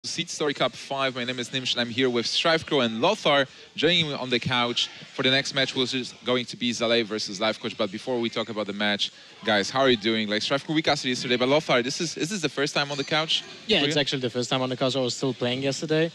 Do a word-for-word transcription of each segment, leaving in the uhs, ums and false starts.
Seed Story Cup five. My name is Nimsh and I'm here with Strifecrow and Lothar joining me on the couch for the next match, which is going to be Zale versus Lifecoach. But before we talk about the match, guys, how are you doing? Like, Strifecrow, we casted yesterday, but Lothar, this is, is this the first time on the couch? Yeah, it's actually the first time on the couch. I was still playing yesterday.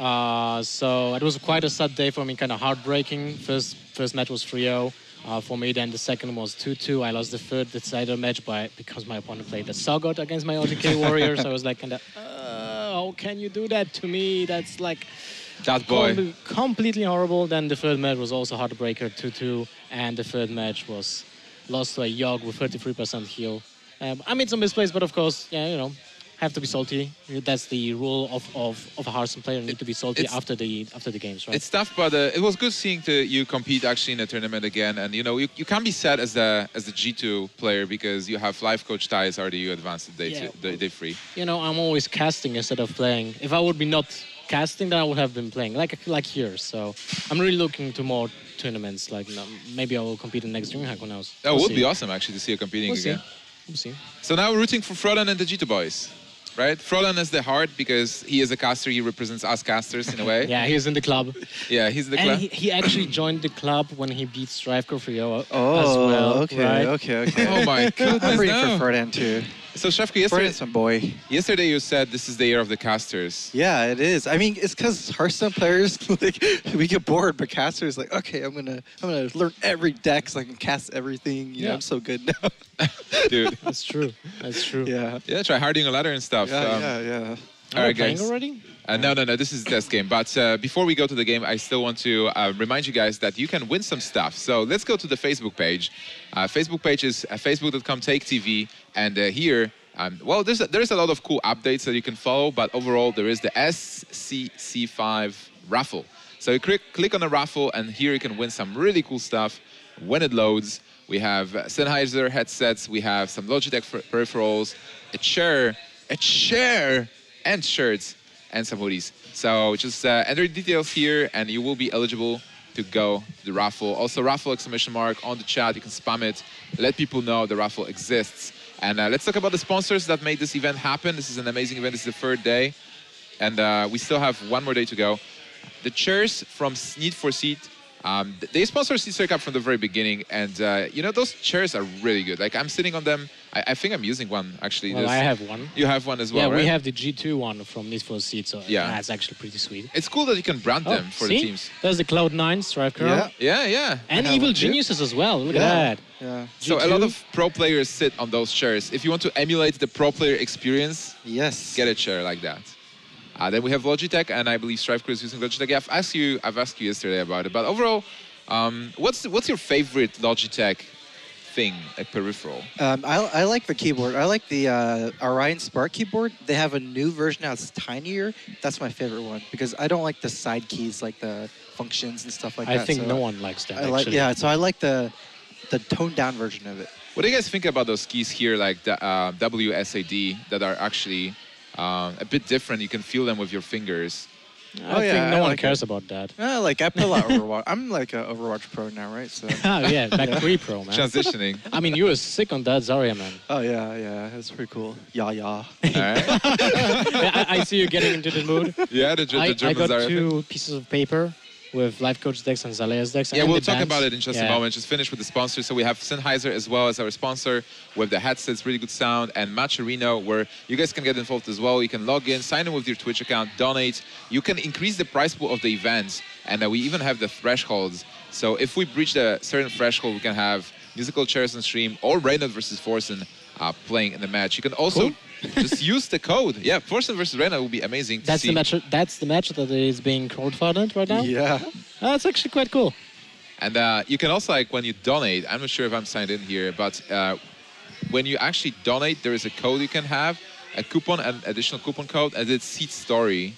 Uh, so it was quite a sad day for me, kind of heartbreaking. First first match was three zero uh, for me, then the second was two two. I lost the third decider match by because my opponent played a Sagat against my O T K Warriors. I was like, kind of, uh, how can you do that to me? That's like that boy. Com completely horrible. Then the third match was also heartbreaker, two two. And the third match was lost to a Yogg with thirty-three percent heal. Um, I made some misplays, but of course, yeah, you know, have to be salty. That's the rule of, of, of a Hearthstone player. You need to be salty it's, after the after the games, right? It's tough, but uh, it was good seeing to, you compete actually in a tournament again. And you know, you, you can't be sad as the as the G two player because you have Lifecoach ties already. You advanced the day, Yeah. two, the day three. You know, I'm always casting instead of playing. If I would be not casting, then I would have been playing, like like here. So I'm really looking to more tournaments. Like, you know, maybe I will compete in next DreamHack, who knows? That We'll would see. be awesome actually to see you competing We'll again. See. We'll see. So now we're rooting for Frolan and the G two boys. Right? Frolan is the heart because he is a caster. He represents us casters in a way. Yeah, he's in the club. Yeah, he's the And club. he, he actually joined the club when he beat Strifecrow three zero Oh, as well. okay, right? okay, okay. Oh my goodness, I'm rooting no. for Ferdinand too. So Strifecrow, yesterday, Ferdinand's my boy. yesterday you said this is the year of the casters. Yeah, it is. I mean, it's because Hearthstone players, like, we get bored, but casters, like, okay, I'm gonna, I'm gonna learn every deck so I can cast everything. You Yeah. know, I'm so good now. Dude. That's true. That's true. Yeah. Yeah, try harding a ladder and stuff. Yeah, Um, yeah, yeah. Are All we right, playing guys. already? Uh, no, no, no, this is the test game. But uh, before we go to the game, I still want to uh, remind you guys that you can win some stuff. So let's go to the Facebook page. Uh, Facebook page is uh, facebook dot com take T V. And uh, here, um, well, there's a, there's a lot of cool updates that you can follow. But overall, there is the S C C five raffle. So you click, click on the raffle, and here you can win some really cool stuff when it loads. We have uh, Sennheiser headsets. We have some Logitech peripherals, a chair, a chair, and shirts, and some hoodies. So just uh, enter the details here, and you will be eligible to go to the raffle. Also, raffle exclamation mark on the chat. You can spam it. Let people know the raffle exists. And uh, let's talk about the sponsors that made this event happen. This is an amazing event. This is the third day, and uh, we still have one more day to go. The chairs from Need for Seed. Um, they sponsor Seed Story Cup from the very beginning, and uh, you know, those chairs are really good. Like, I'm sitting on them. I, I think I'm using one actually. Well, This- I have one. You have one as well, Yeah, right? we have the G two one from Need for Seed, so Yeah. that's actually pretty sweet. It's cool that you can brand them for see? the teams. There's the Cloud nine Strifecrow. Yeah. Yeah, yeah. And I have Evil one too. Geniuses as well. Look Yeah. at that. Yeah. So a G two. lot of pro players sit on those chairs. If you want to emulate the pro player experience, Yes. get a chair like that. Uh, then we have Logitech, and I believe Strifecrow is using Logitech. Yeah, I've asked you, I've asked you yesterday about it, but overall, um, what's what's your favorite Logitech thing, a peripheral? Um, I, I like the keyboard. I like the uh, Orion Spark keyboard. They have a new version now. It's tinier. That's my favorite one because I don't like the side keys, like the functions and stuff like I that. think so no one likes that, I like, actually. yeah, so I like the the toned down version of it. What do you guys think about those keys here, like the uh, W S A D, that are actually uh, a bit different? You can feel them with your fingers. I Oh, think yeah, no I one like cares it. about that. Uh, like I play a lot of Overwatch. I'm like an Overwatch pro now, right? So. Oh, yeah, back three pro, man. Transitioning. I mean, you were sick on that Zarya, man. Oh yeah, yeah, that's pretty cool. Yeah, yeah. All right. Yeah, I, I see you getting into the mood. Yeah, the, the I, I Germans got are. two pieces of paper with Lifecoach decks and Zalea's decks. Yeah, and we'll the talk bands. about it in just Yeah. a moment. Just finish with the sponsor. So we have Sennheiser as well as our sponsor with the headsets, really good sound, and Matcherino, where you guys can get involved as well. You can log in, sign in with your Twitch account, donate. You can increase the price pool of the events, and uh, we even have the thresholds. So if we breach a certain threshold, we can have musical chairs on stream or Reynard versus Forsen uh, playing in the match. You can also Cool. just use the code. Yeah, Forsen versus Reynard will be amazing to That's see. the match. That's the match that is being crowdfunded right now. Yeah. Oh, that's actually quite cool. And uh, you can also, like, when you donate, I'm not sure if I'm signed in here, but uh, when you actually donate, there is a code you can have, a coupon, an additional coupon code, and it's Seed Story.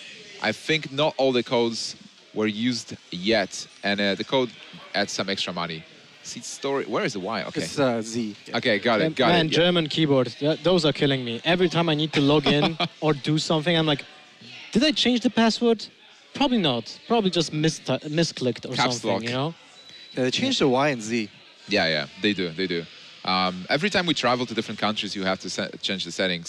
I think not all the codes were used yet, and uh, the code adds some extra money. Seed Story, where is the Y? Okay. It's uh, Z. Yeah. Okay, got it, got Man, it. Yeah. German keyboard. th- Those are killing me. Every time I need to log in or do something, I'm like, did I change the password? Probably not. Probably just mis misclicked or Caps something, lock. you know? Yeah, they changed the Y and Z. Yeah, yeah, they do, they do. Um, every time we travel to different countries, you have to set, change the settings.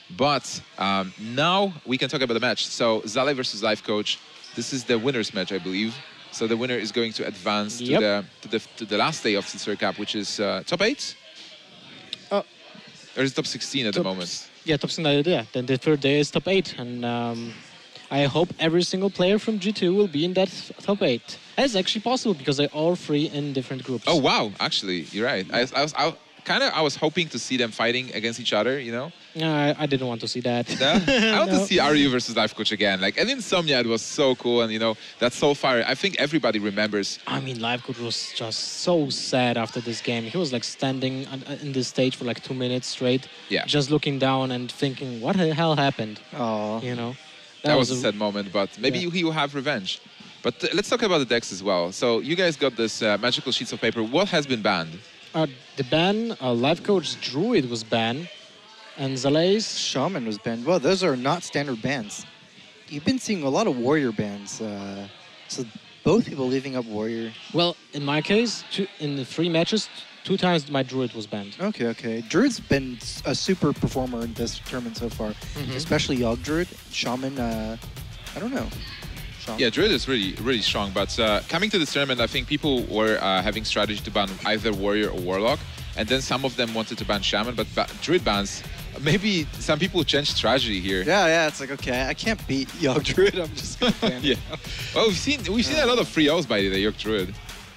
But um, now we can talk about the match. So Zale versus Life Coach. This is the winners match, I believe. So the winner is going to advance Yep. to the to the to the last day of the Sir Cup, which is uh, top eight. Uh, Or is it top sixteen at the top- moment? Yeah, top sixteen. Yeah, then the third day is top eight, and um, I hope every single player from G two will be in that top eight. That's actually possible because they're all three in different groups. Oh wow! Actually, you're right. I, I was I, kind of I was hoping to see them fighting against each other. You know. No, I, I didn't want to see that. No? I want No. to see R U versus Life Coach again. Like, and Insomnia, it was so cool, and you know that Soulfire. I think everybody remembers. I mean, Live Coach was just so sad after this game. He was like standing on, in this stage for like two minutes straight, Yeah. just looking down and thinking, "What the hell happened?" Oh, You know, That, was a sad moment, but maybe Yeah. he will have revenge. But uh, let's talk about the decks as well. So you guys got this uh, magical sheets of paper. What has been banned? Uh, the ban, uh, Live Coach Druid was banned, and Zalae's. Shaman was banned. Well, those are not standard bans. You've been seeing a lot of warrior bans. Uh, so both people leaving up warrior. Well, in my case, two, in the three matches, two times my Druid was banned. Okay, okay. Druid's been s- a super performer in this tournament so far, Mhm. especially Yogg Druid. Shaman, uh, I don't know. Shaman. Yeah, Druid is really, really strong. But uh, coming to this tournament, I think people were uh, having strategy to ban either Warrior or Warlock. And then some of them wanted to ban Shaman, but ba Druid bans. Maybe some people changed strategy here. Yeah, yeah. It's like, okay, I can't beat Yogg Druid. I'm just gonna ban Yeah. it. Well, we've seen we've seen a lot of free O's by the York Druid.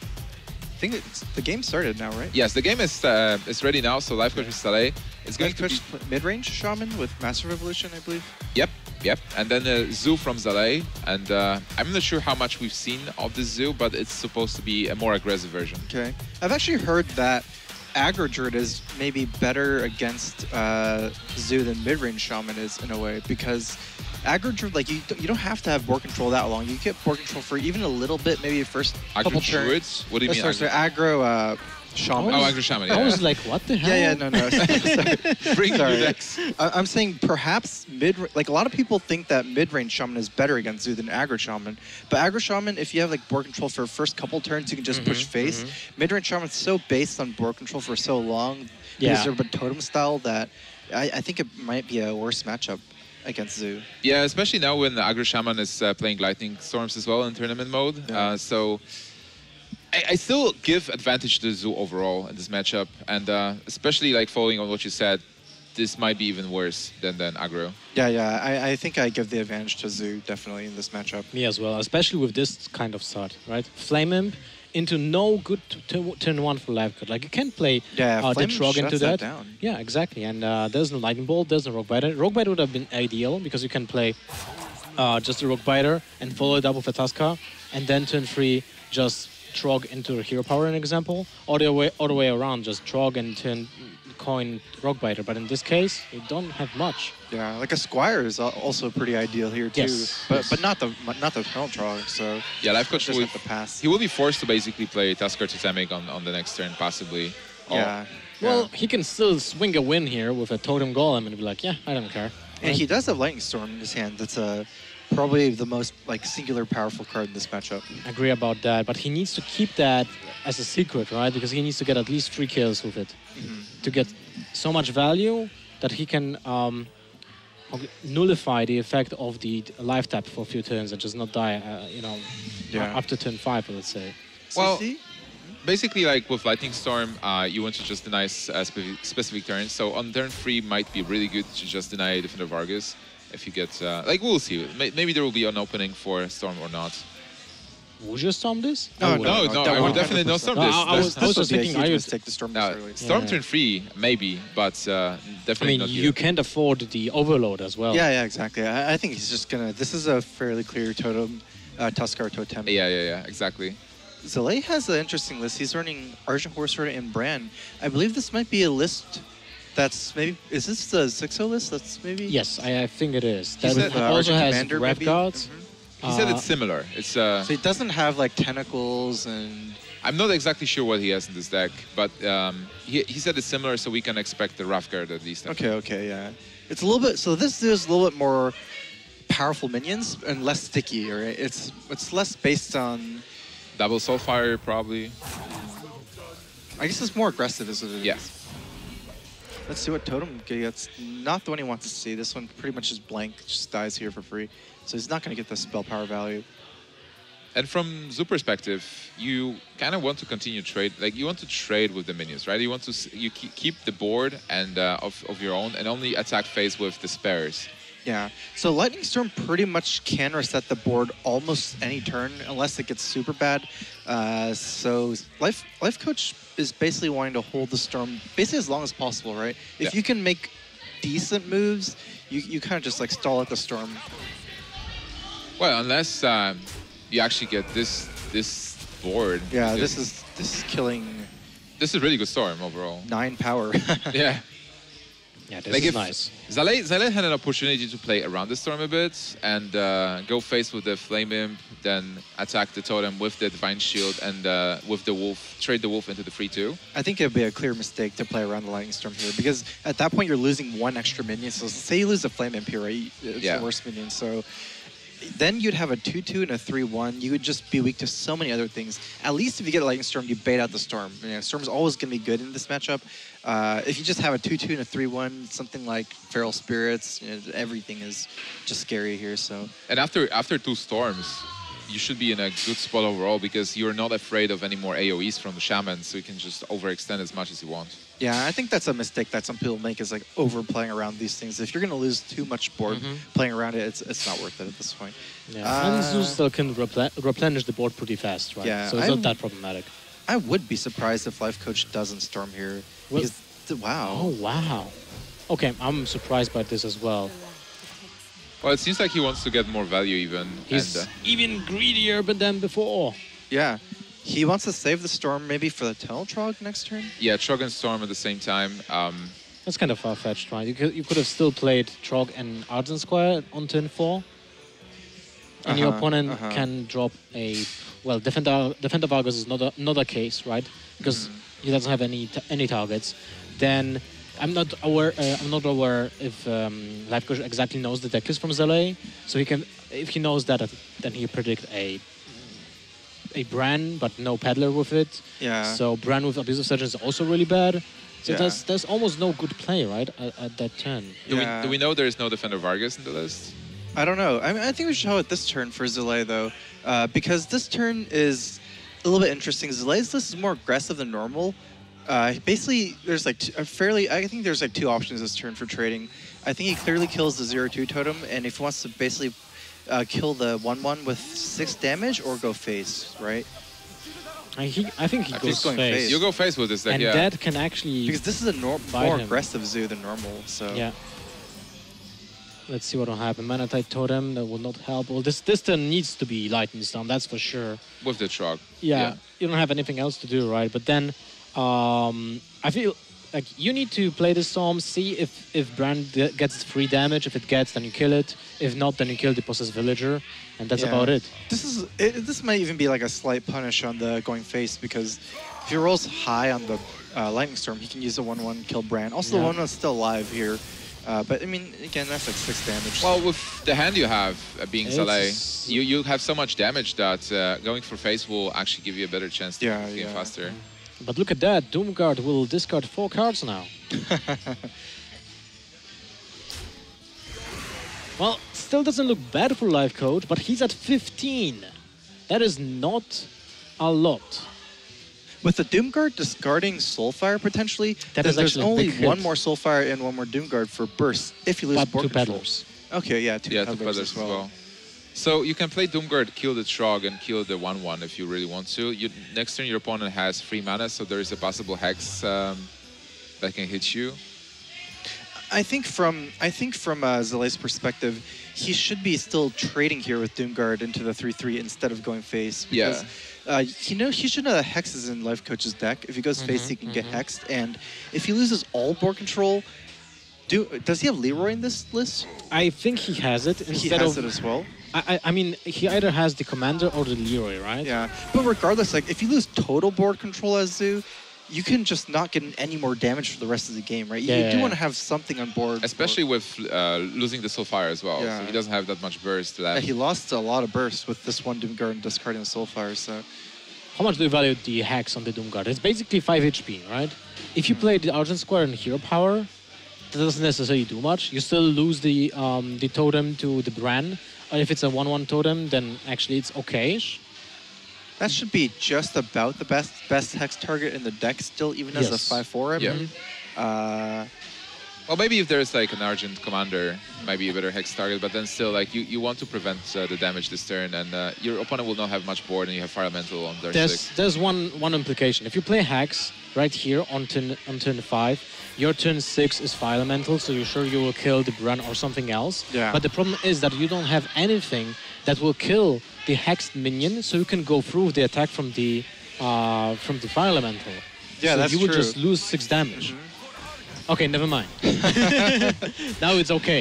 I think it's, the game started now, right? Yes, the game is uh, is ready now. So Life Coach versus Saleh is going Going to be. mid-range Shaman with Master Revolution, I believe. Yep, yep. And then uh, Zoo from Zalay. And uh, I'm not sure how much we've seen of this Zoo, but it's supposed to be a more aggressive version. Okay. I've actually heard that aggro Druid is maybe better against uh, Zoo than mid-range Shaman is in a way, because aggro Druid, like, you, don't- you don't have to have board control that long. You get board control for even a little bit, maybe your first couple Agro turns. Druids? What do you Oh, mean? sorry, sorry, aggro uh, Shaman. Oh, Aggro Shaman, I yeah. was like, "What the hell?" Yeah, yeah, no, no. sorry. Bring your Sorry. decks. I- I'm saying perhaps mid, like a lot of people think that mid-range Shaman is better against Zoo than aggro Shaman. But aggro Shaman, if you have like board control for the first couple turns, you can just push Mhm, face. Mid-range Shaman is so based on board control for so long, Yeah. because they're a totem style, that I, I think it might be a worse matchup against Zoo. Yeah, especially now when the Aggro Shaman is uh, playing Lightning Storms as well in tournament mode. Yeah. Uh, so I, I still give advantage to Zoo overall in this matchup. And uh, especially like following on what you said, this might be even worse than, than Aggro. Yeah, yeah. I, I think I give the advantage to Zoo definitely in this matchup. Me as well, especially with this kind of start, right? Flame Imp into no good t- t- turn one for Live Coach. Like, you can't play Yeah, uh, the Flame Imp Trog into shuts that that. down. Yeah, exactly. And uh, there's no Lightning Bolt, there's no Rogue Biter. Rogue Biter would have been ideal because you can play uh, just a Rogue Biter and follow it up with a Tuskar, and then turn three, just Trog into a Hero Power, an example. Or the way, other way around, just Trog and turn coin Rogue Biter. But in this case, you don't have much. Yeah, like a Squire is al- also pretty ideal here too. Yes, But yes. but not the not the Peltrog, so Yeah, Life Coach just will, have to pass. he will be forced to basically play Tusker Totemic on, on the next turn, possibly. Or- Yeah. Well, yeah. he can still swing a win here with a Totem Golem and be like, yeah, I don't care. And he does have Lightning Storm in his hand. That's uh, probably the most like singular powerful card in this matchup. Agree about that, but he needs to keep that as a secret, right? Because he needs to get at least three kills with it to get so much value that he can um, nullify the effect of the life tap for a few turns and just not die, uh, you know, Yeah. up to turn five, let's say. Well, C C? basically, like with Lightning Storm, uh, you want to just deny s- uh, specific, specific turns. So on turn three, might be really good to just deny Defender Vargas if you get uh, like we'll see. May- Maybe there will be an opening for Storm or not. Would you storm this? No, I no, would. No, no, no, don't I would want definitely not one hundred percent. Storm No, this. I- I That's- was- This just would be a thinking, huge I would- mistake to storm Now, this early. Storm Yeah. turn three, maybe, but uh, I definitely mean, not you here. can't afford the overload as well. Yeah, yeah, exactly. I, I think he's just gonna. This is a fairly clear totem, uh, Tuskar totem. Yeah, yeah, yeah, exactly. Zalay has an interesting list. He's running Argent Horse Rider and Bran. I believe this might be a list that's maybe. Is this the six oh list? That's maybe. Yes, I, I think it is. He That said, it uh, also Argent has Commander, Rev maybe? Guards. Mhm. He said Uh, it's similar. It's uh, So he doesn't have like tentacles and. I'm not exactly sure what he has in this deck, but um, he, he said it's similar, so we can expect the Rough Guard at least. Okay, okay, yeah. It's a little bit. So this is a little bit more powerful minions and less sticky, right? It's it's less based on. Double Soulfire, probably. I guess it's more aggressive, is what it is. Yeah. Let's see what totem gets. Not the one he wants to see. This one pretty much is blank, just dies here for free. So he's not going to get the spell power value. And from Zoo perspective, you kind of want to continue trade, like you want to trade with the minions, right? You want to s- you ke- keep the board and uh, of, of your own, and only attack phase with the spares. Yeah. So Lightning Storm pretty much can reset the board almost any turn unless it gets super bad. Uh, so Life Life Coach is basically wanting to hold the Storm basically as long as possible, right? If Yeah. you can make decent moves, you, you kind of just like stall at the Storm. Well, unless um, you actually get this this board. Yeah, This- this is this is killing this is really good storm overall. nine power. Yeah. Yeah, this Like is if nice. Zale, Zale had an opportunity to play around the storm a bit and uh, go face with the Flame Imp, then attack the totem with the Divine Shield and uh, with the Wolf, trade the Wolf into the free two. I think it'd be a clear mistake to play around the Lightning Storm here because at that point you're losing one extra minion. So say you lose a Flame Imp here, right? It's Yeah. the worst minion. So then you'd have a two two and a three one. You would just be weak to so many other things. At least if you get a Lightning Storm, you bait out the Storm. You know, Storm's always going to be good in this matchup. Uh, if you just have a two two and a three one, something like Feral Spirits, you know, everything is just scary here. So And after after two storms, you should be in a good spot overall because you're not afraid of any more A O Es from the Shaman, so you can just overextend as much as you want. yeah, I think that's a mistake that some people make is like overplaying around these things. If you're going to lose too much board Mhm. playing around it, it's, it's not worth it at this point. Yeah, Uh, and Zeus still can replen- replenish the board pretty fast, right? Yeah, so it's I not w- that problematic. I would be surprised if Life Coach doesn't Storm here. Well- because, th- wow. Oh, wow. Okay, I'm surprised by this as well. Well, it seems like he wants to get more value even. He's and, uh, even greedier than before. Yeah. He wants to save the Storm maybe for the Tunnel Trog next turn? yeah, Trog and Storm at the same time. Um, That's kind of far-fetched, right? You could, you could have still played Trog and Argent Square on turn four. And your Uh-huh, opponent uh-huh. can drop a... Well, Defender, Defender Vargas is not a, not a case, right? Because Mm-hmm. he doesn't have any t any targets. Then I'm not aware. Uh, I'm not aware if um, Life Coach exactly knows the deck list from Zale. So he can, if he knows that, uh, then he predict a a Bran, but no Peddler with it. Yeah. So Bran with Abusive Surgeon is also really bad. So Yeah. there's there's almost no good play, right, at, at that turn. do, Yeah. we, do we know there is no Defender Vargas in the list? I don't know. I, mean, I think we should show it this turn for Zilay, though, uh, because this turn is a little bit interesting. Zilay's list is more aggressive than normal. Uh, basically, there's like t- a fairly. I think there's like two options this turn for trading. I think he clearly kills the zero two totem, and if he wants to basically uh, kill the one one with six damage or go face, right? I, he, I think he I goes think going face. face. You go face with this deck, And yeah. that can actually... Because this is a nor- Bite more him. aggressive zoo than normal. So Yeah. Let's see what will happen. Manatite Totem, that will not help. Well, this, this turn needs to be Lightning Storm, that's for sure. with the Trog. Yeah, you don't have anything else to do, right? But then um, I feel like you need to play the Storm, see if, if Brand d- gets free damage. If it gets, then you kill it. If not, then you kill the Possessed Villager. And that's Yeah. about it. This is it, this might even be like a slight punish on the going face because if he rolls high on the uh, Lightning Storm, he can use the one one kill Bran. Also, Yeah. the one one's still alive here, uh, but I mean, again, that's like six damage. Well, with the hand you have, uh, being Zale, It's- you, you have so much damage that uh, going for face will actually give you a better chance to Yeah, game yeah. faster. But look at that. Doomguard will discard four cards now. Well, still doesn't look bad for Life Coach, but he's at fifteen. That is not a lot. With the Doomguard discarding Soulfire potentially, That then is there's actually a only big hit. one more Soulfire and one more Doomguard for burst if you lose But board two control. peddlers. Okay, yeah, two Yeah, two peddlers feathers as well. So you can play Doomguard, kill the Trog, and kill the one one if you really want to. You, next turn, your opponent has free mana, so there is a possible Hex um, that can hit you. I think from I think from uh, Zilay's perspective, he should be still trading here with Doomguard into the three three instead of going face. Because, uh, you know, he should know that Hex is in Life Coach's deck. If he goes face, Mhm, he can get mhm. hexed. And if he loses all board control, do does he have Leroy in this list? I think he has it He instead has of. it as well. I, I I mean, he either has the Commander or the Leroy, right? Yeah, but regardless, like if you lose total board control as Zoo, you can just not get any more damage for the rest of the game, right? You, Yeah, you yeah, do yeah. want to have something on board. Especially with uh, losing the Soulfire as well. Yeah. So he doesn't have that much burst Yeah, left. he lost a lot of burst with this one Doomguard and discarding the Soulfire, so. How much do you value the Hex on the Doomguard? It's basically five H P, right? If you play the Argent Square and Hero Power, that doesn't necessarily do much. You still lose the um, the totem to the Bran. Or if it's a one one totem, then actually it's okay. That should be just about the best best hex target in the deck still, even as a Yes. five four, I Yeah. believe. Uh, Well, maybe if there's like an Argent commander, might be a better hex target, but then still, like you, you want to prevent uh, the damage this turn, and uh, your opponent will not have much board, and you have Fire Elemental on turn There's six. there's one one implication. If you play Hex right here on turn on turn five, your turn six is Fire Elemental, so you're sure you will kill the Bran or something else. Yeah. But the problem is that you don't have anything that will kill the hexed minion, so you can go through the attack from the uh, from the Fire Elemental. Yeah, so that's you would true. just lose six damage. Okay, never mind. Now it's okay.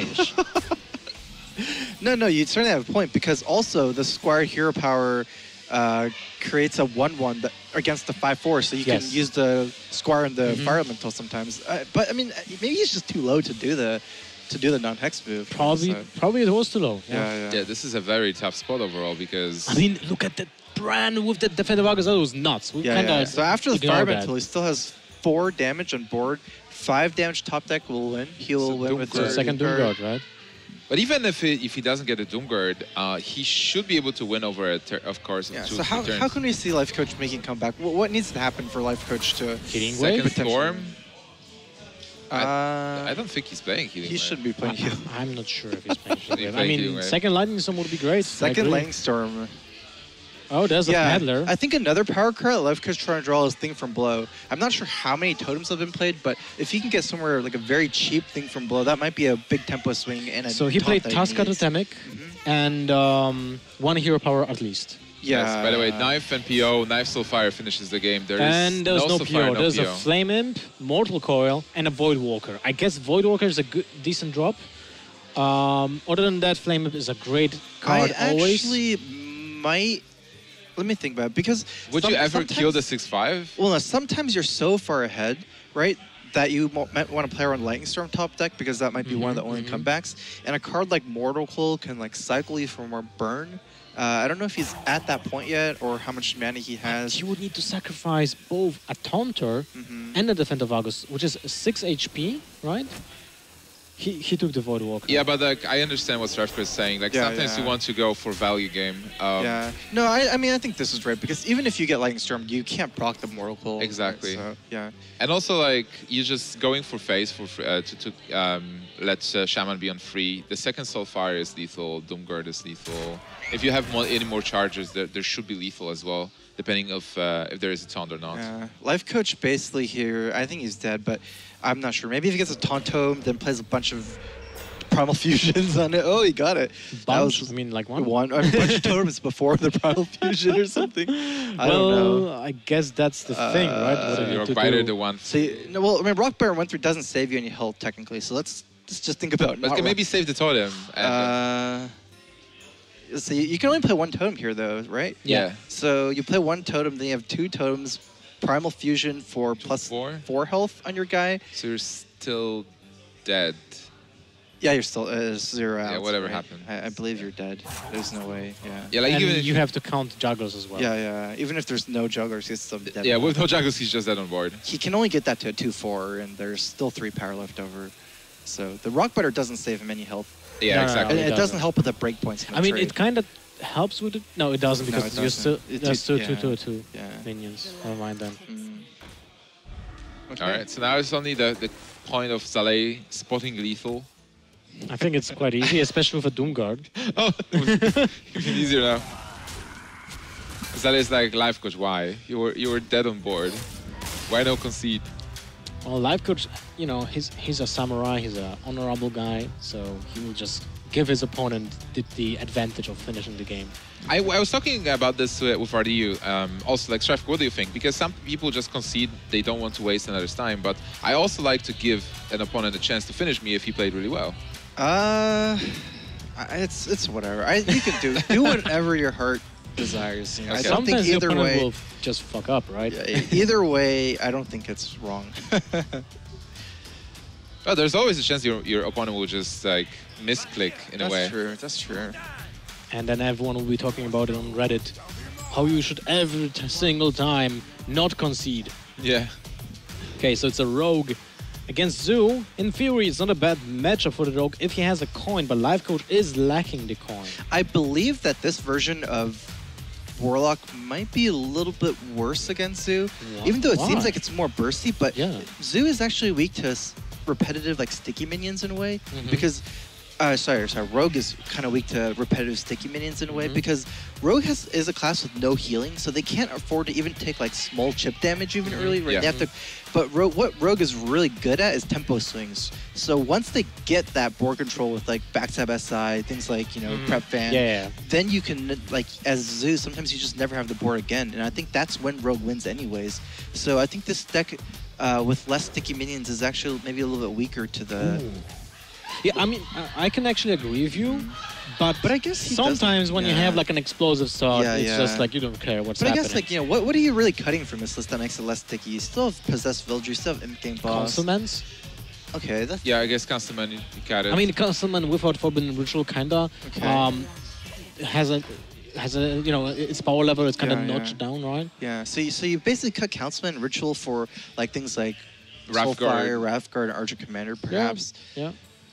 no, no, you certainly have a point, because also the Squire Hero Power uh, creates a one one that, against the five four, so you Yes. can use the Squire and the Mhm. Fire Elemental sometimes. Uh, but I mean, maybe it's just too low to do the to do the non-hex move. Probably, So, probably it was too low. yeah, yeah. Yeah, this is a very tough spot overall because I mean, look at that Bran with the Defender Vargas. That was nuts. We Yeah, kinda yeah. So after the ignored Fire that. Elemental, he still has four damage on board. Five damage top deck will win. He'll So win with Doomguard. So the second Doomguard. Doomguard, right? But even if he, if he doesn't get a Doomguard, uh, he should be able to win over a tur of course. Yeah, two, so how, two turns. how can we see Life Coach making comeback? What, what needs to happen for Life Coach to... Healing Second Wave? Storm? Uh, I don't think he's playing Healing he Wave. should be playing I, heal. I'm not sure if he's playing Healing He Wave. I played mean, Healing Wave. second Lightning Storm would be great. I Second agree. Lightning Storm. Oh, there's a Yeah, Paddler. I think another power card that Life Coach trying to draw is Thing from Below. I'm not sure how many totems have been played, but if he can get somewhere like a very cheap Thing from Below, that might be a big tempo swing. And a So he top played that he Tusker needs. Totemic and um, one hero power at least. Yeah. Yes, by the way, Knife and P O, Knife Soulfire finishes the game. There is And there's no, Soulfire, P O. no There's P a O. Flame Imp, Mortal Coil, and a Void Walker. I guess Void Walker is a good, decent drop. Um, other than that, Flame Imp is a great card I always. actually might... Let me think about it, because... Would some- you ever kill the sometimes- six five? Well, no, sometimes you're so far ahead, right, that you mo- might want to play around Lightning Storm top deck, because that might be one of the only mhm. comebacks. And a card like Mortal Coil can like cycle you for more burn. Uh, I don't know if he's at that point yet, or how much mana he has. You would need to sacrifice both a Taunter Mhm. and a Defender Vargus, which is six H P, right? He he took the Void Walker. Yeah, but like I understand what Strafka is saying. Like Yeah, sometimes yeah. you want to go for value game. Um, Yeah. No, I, I mean, I think this is right, because even if you get Lightning Storm, you can't proc the Mortal Coil. Exactly. So, yeah. And also, like, you're just going for phase for fr- uh, to, to um, let uh, Shaman be on free. The second Soulfire is lethal. Doomguard is lethal. If you have more, any more charges, there, there should be lethal as well, depending of uh, if there is a taunt or not. Yeah. Life Coach basically here, I think he's dead, but I'm not sure. Maybe if he gets a Tauntome, then plays a bunch of Primal Fusions on it. Oh, he got it. That Bunch, was I mean, like one. one. I mean, a bunch of totems before the Primal Fusion or something. I well, don't know. I guess that's the thing, right? What Uh, do you Your need to Biter, do? the one. So, you, no, well, I mean, Rock Baron one through doesn't save you any health technically, so let's, let's just think about But not can maybe save the totem. And, Uh, so you, you can only play one totem here, though, right? yeah. So you play one totem, then you have two totems, Primal Fusion for plus Four? four health on your guy. So you're still dead. Yeah, you're still uh, zero out. Yeah, whatever right? happened. I, I believe you're dead. There's no way. Yeah. Yeah, like and even if you have to count jugglers as well. Yeah, yeah. Even if there's no jugglers, he's still dead. yeah, with no juggles, he's just dead on board. He can only get that to a two four, and there's still three power left over. So the Rock Biter doesn't save him any health. Yeah, No, no, exactly. And it it doesn't doesn't. help with the breakpoints. in the I mean, trade. it kind of helps with it. No, it doesn't No, because it you're doesn't. still It- there's it- still yeah. two, two, two Yeah. minions. Never mind then. Mm. Okay. All right, so now it's only the, the point of Zalay spotting lethal. I think it's quite easy, especially with a Doomguard. Oh, it's even easier now. Zalay's like, life coach, why? You were you were dead on board. Why no concede? Well, Life Coach, you know, he's he's a samurai, he's an honorable guy, so he will just give his opponent the, the advantage of finishing the game. I, I was talking about this uh, with R D U. Um, also, like, Strafk, what do you think? Because some people just concede, they don't want to waste another's time, but I also like to give an opponent a chance to finish me if he played really well. Uh, I- it's it's whatever. I you can do do whatever your heart desires. You know? I Okay. don't think Sometimes the either opponent way. will just fuck up, right? Yeah, e- either way, I don't think it's wrong. Oh, there's always a chance your, your opponent will just, like, misclick in That's a way. true. That's true. And then everyone will be talking about it on Reddit. How you should every t- single time not concede. Yeah. Okay, so it's a rogue Against Zoo, in theory, it's not a bad matchup for the Rogue if he has a coin, but Life Coach is lacking the coin. I believe that this version of Warlock might be a little bit worse against Zoo, Why? even though it Why? seems like it's more bursty, but Yeah. Zoo is actually weak to s- repetitive, like, sticky minions in a way, Mhm. because Uh, sorry, sorry. Rogue is kind of weak to repetitive sticky minions in a way Mhm. because Rogue has is a class with no healing, so they can't afford to even take like small chip damage even Mhm. early. Right? Yeah. They have to. But Rogue, what Rogue is really good at is tempo swings. So once they get that board control with like backstab S I, things like you know Mhm. prep fan, Yeah, yeah. then you can like as Zoo. Sometimes you just never have the board again, and I think that's when Rogue wins anyways. So I think this deck uh, with less sticky minions is actually maybe a little bit weaker to the. Ooh. Yeah, I mean, I- I can actually agree with you, but But I guess he sometimes doesn't- when you yeah. have like an explosive start, Yeah, it's yeah. just like you don't care what's But I happening. guess, like, you know, what, what are you really cutting from this list that makes it less sticky? You still have Possessed Villager, you still have Imp Gang Boss. Constellments. Okay, that's... Yeah, I guess Constantman, you got it. I mean, Constellment without Forbidden Ritual kinda Okay. um, has a has a you know its power level is kind of Yeah, yeah. notched down, right? Yeah, so you, so you basically cut Councilman and Ritual for, like, things like Wrathguard. Soulfire, Wrathguard, and Archer Commander, perhaps. Yeah.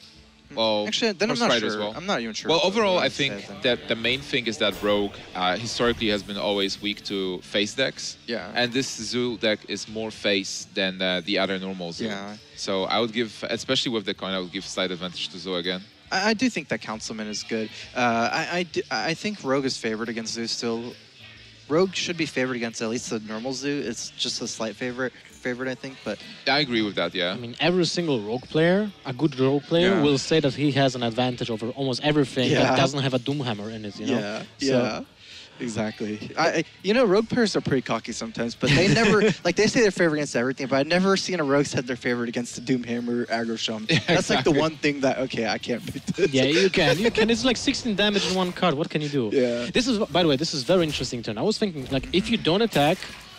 well, Actually, then I'm Horse not Rider sure. as well. I'm not even sure. Well, what- overall, what I I'd think say then. that the main thing is that Rogue uh, historically has been always weak to face decks. Yeah. And this Zoo deck is more face than uh, the other normal Zoo. Yeah. So I would give, especially with the coin, I would give slight advantage to Zoo again. I, I do think that Councilman is good. Uh, I, I, do- I think Rogue is favored against Zoo still. Rogue should be favored against at least the normal Zoo. It's just a slight favorite, favorite I think, but... I agree with that, yeah. I mean, every single rogue player, a good rogue player, Yeah. will say that he has an advantage over almost everything Yeah. that doesn't have a Doomhammer in it. You know? Yeah, So- yeah, exactly. I, I, you know, rogue players are pretty cocky sometimes, but they never like they say they're favored against everything. But I've never seen a rogue said they're favored against the Doomhammer aggro shaman. Yeah, That's like the exactly. one thing that okay, I can't beat this. Yeah, you can. You can. It's like sixteen damage in one card. What can you do? Yeah. This is, by the way, this is very interesting turn. I was thinking, like, if you don't attack,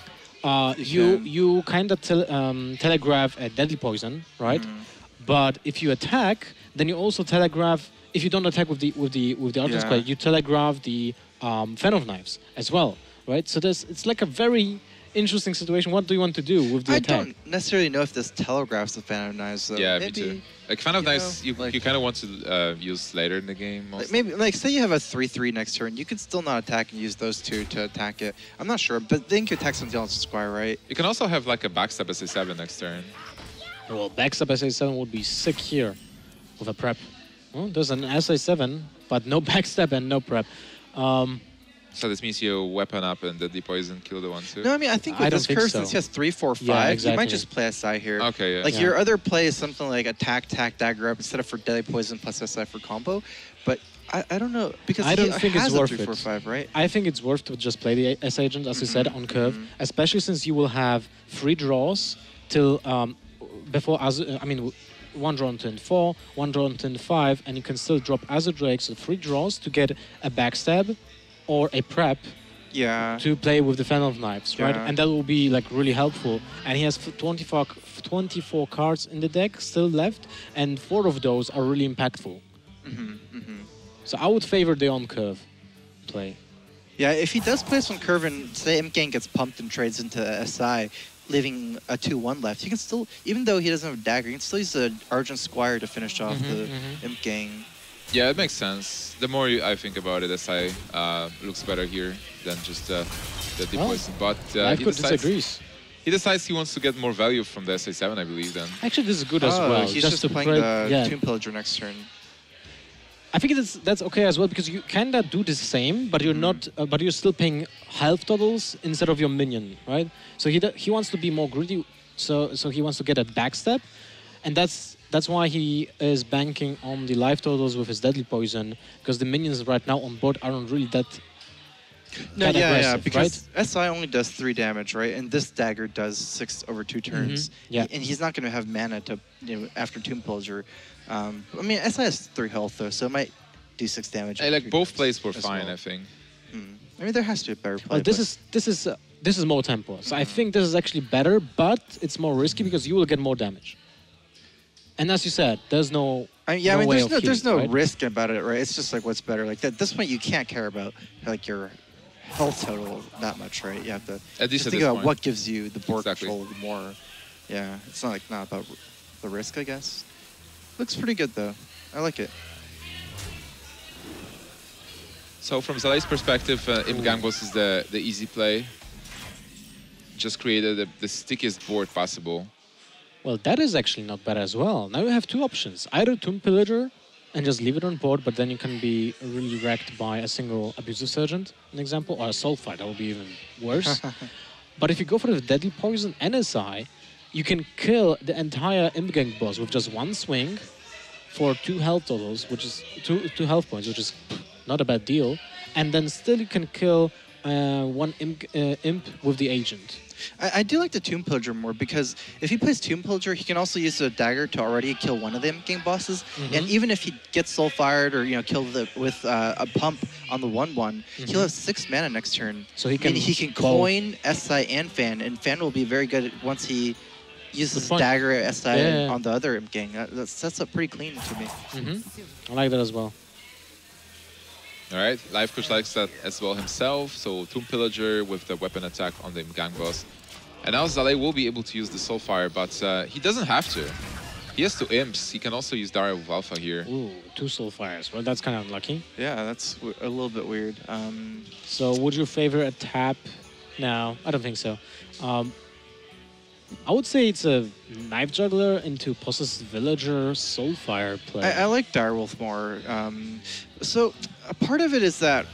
uh, You you can. you kind of tel um, telegraph a deadly poison, right? Mm-hmm. But if you attack, then you also telegraph. If you don't attack with the with the with the Argent Yeah. Square, you telegraph the um, Fan of Knives as well, right? So there's it's like a very interesting situation. What do you want to do with the I attack? don't necessarily know if this telegraphs the Fan of Knives though. yeah, maybe, me too. Like, Fan of you Knives, know, you, like- you kind of want to uh, use later in the game. Like Most. maybe like say you have a three three next turn, you can still not attack and use those two to attack it. I'm not sure, but then you can attack something else Squire, right? You can also have like a backstab S A seven next turn. Well, backstab S A seven would be sick here with a prep. Well, there's an S A seven, but no backstab and no prep. Um, So this means you weapon up and the poison kill the one too. No, I mean I think I with don't this think curse, so. since he has three, four, five, Yeah, you exactly. might just play S I here. Okay, yeah. Like Yeah. your other play is something like attack, tack, dagger up instead of for deadly poison plus S I for combo. But I, I don't know because I he don't think it's has a worth three, it. four, five, right? I think it's worth to just play the S Agent, as you said, on curve, mhm. especially since you will have three draws till um, before. Azu- I mean, one draw on turn four, one draw on turn five, and you can still drop Azure Drake, so three draws to get a backstab or a prep Yeah. to play with the Fan of Knives, right? Yeah. And that will be like really helpful. And he has f- twenty-four, c- twenty-four cards in the deck still left, and four of those are really impactful. hmm hmm So I would favor the on curve play. Yeah, if he does play some curve and say Imgang gets pumped and trades into S I, leaving a two one left, he can still, even though he doesn't have a dagger, he can still use the Argent Squire to finish off Mhm, the mhm. Imgang. Yeah, it makes sense. The more you, I think about it, S I uh, looks better here than just uh, the deep Well, poison. But uh, Life he, Coach decides, disagrees. he decides he wants to get more value from the S A seven, I believe. Then Actually, this is good as oh, well. he's just, just, to playing play, the yeah. Tomb Pillager next turn. I think that's that's okay as well because you kinda do the same, but you're Mhm. not, uh, but you're still paying health totals instead of your minion, right? So he do- he wants to be more greedy, so so he wants to get a backstab, and that's that's why he is banking on the life totals with his deadly poison because the minions right now on board aren't really that. No, that yeah, yeah, aggressive, because S I only does three damage, right? And this dagger does six over two turns. yeah. And he's not going to have mana to, you know, after Tomb Pillager. Um, I mean, S I has three health, though, so it might do six damage. I in like three both turns plays were as fine. well. I think. Mm. I mean, there has to be a better play. Well, this but- is this is uh, this is more tempo. So I think this is actually better, but it's more risky because you will get more damage. And as you said, there's no. I mean, yeah, no I mean, way there's of no, there's no killing, right? risk about it, right? It's just like what's better. Like at this point, you can't care about like your health total that much, right? You have to At least just at think this about point. what gives you the board Exactly. control more. Yeah, it's not like not about the risk, I guess. Looks pretty good, though. I like it. So from Zale's perspective, uh, Imp Gang Boss is the, the easy play. Just created the, the stickiest board possible. Well, that is actually not bad as well. Now you have two options. Either Tomb Pillager and just leave it on board, but then you can be really wrecked by a single Abusive Sergeant, an example, or a Soulfire. That would be even worse. But if you go for the Deadly Poison N S I, you can kill the entire Imp Gang Boss with just one swing for two health totals, which is two, two health points, which is not a bad deal. And then still you can kill uh, one imp, uh, imp with the Agent. I, I do like the Tomb Pillager more because if he plays Tomb Pillager, he can also use the dagger to already kill one of the Imp Gang bosses. Mm-hmm. And even if he gets soul fired or you know killed the, with uh, a pump on the one one, mm-hmm. he'll have six mana next turn. So he can and he can coin S I and Fan, and Fan will be very good once he uses dagger S I yeah. on the other Imp Gang. That, that sets up pretty clean to me. Mm-hmm. I like that as well. All right, Life Coach likes that as well himself. So Tomb Pillager with the weapon attack on the Gang Boss. And now Zale will be able to use the Soulfire, but uh, he doesn't have to. He has two Imps. He can also use Daria with Alpha here. Ooh, two Soulfires. Well, that's kind of unlucky. Yeah, that's w a little bit weird. Um, so would you favor a tap? No, I don't think so. Um, I would say it's a Knife Juggler into Possessed Villager Soulfire play. I, I like Direwolf more. Um, so a part of it is that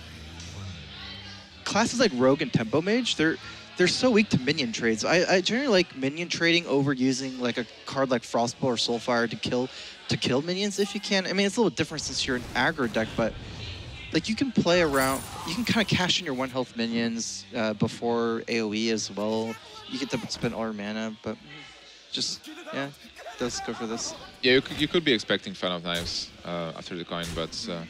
classes like Rogue and Tempo Mage, they're they're so weak to minion trades. I, I generally like minion trading over using like a card like Frostbolt or Soulfire to kill to kill minions if you can. I mean, it's a little different since you're an aggro deck, but like you can play around. You can kind of cash in your one health minions uh, before AoE as well. You get to spend all your mana, but just yeah, let's go for this. Yeah, you could, you could be expecting Fan of Knives uh, after the coin, but uh,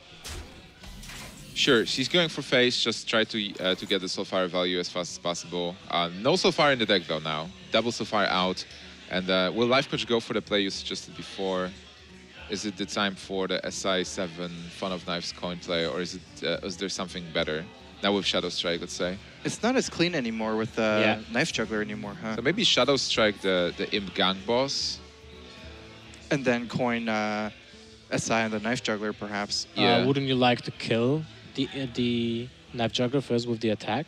sure, she's going for face. Just try to uh, to get the Soulfire value as fast as possible. Uh, no Soulfire in the deck though now. Double Soulfire out, and uh, will Life Coach go for the play you suggested before? Is it the time for the S I seven Fan of Knives coin play, or is it uh, is there something better? Now with Shadow Strike, let's say. It's not as clean anymore with uh, yeah. Knife Juggler anymore, huh? So maybe Shadow Strike the, the Imp Gang Boss. And then coin uh, S I on the Knife Juggler, perhaps. Yeah. Uh, wouldn't you like to kill the, uh, the Knife Juggler first with the attack?